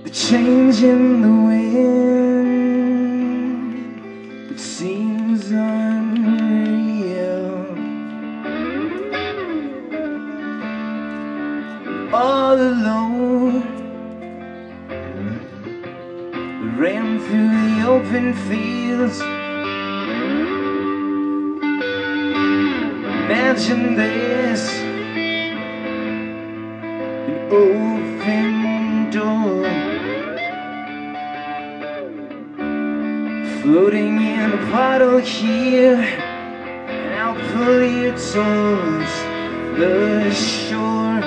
The change in the wind, it seems unreal. All alone, we ran through the open fields. Imagine this, an open door, floating in a puddle here, and I'll pull you towards the shore.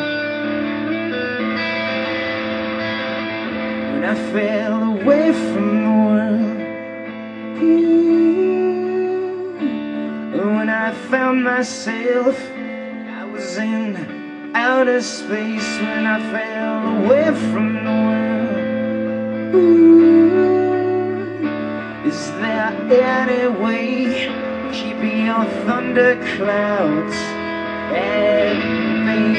When I fell away from the world, when I found myself, I was in outer space. When I fell away from the world, is there any way keeping your thunderclouds at bay?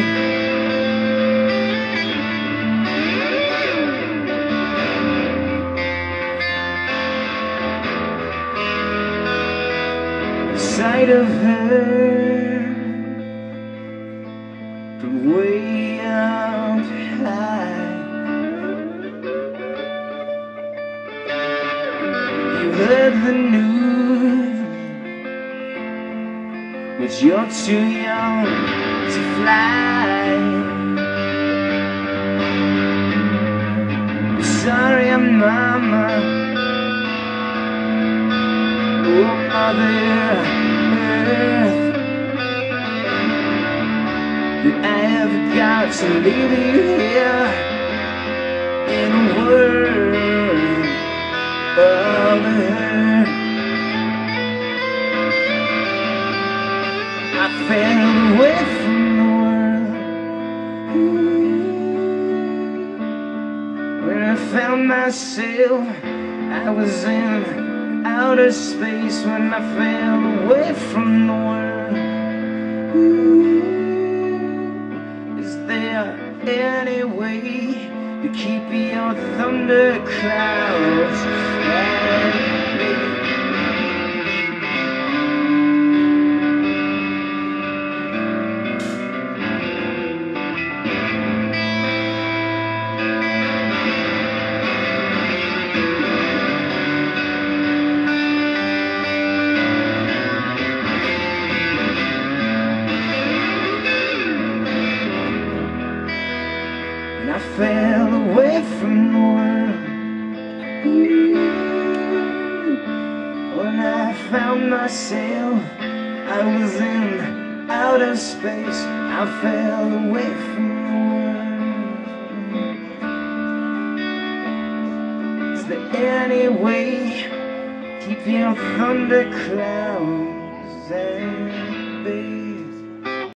Sight of her from way out high, you heard the news, but you're too young to fly. Sorry, mama, oh mother, that I have got to leave you here in a world of hurt. I fell away from the world. When I found myself, I was in outer space. When I fell away from the world, is there any way to keep your thunderclouds at bay? I fell away from the world. When I found myself, I was in outer space. I fell away from the world. Is there any way keep your thunderclouds at bay?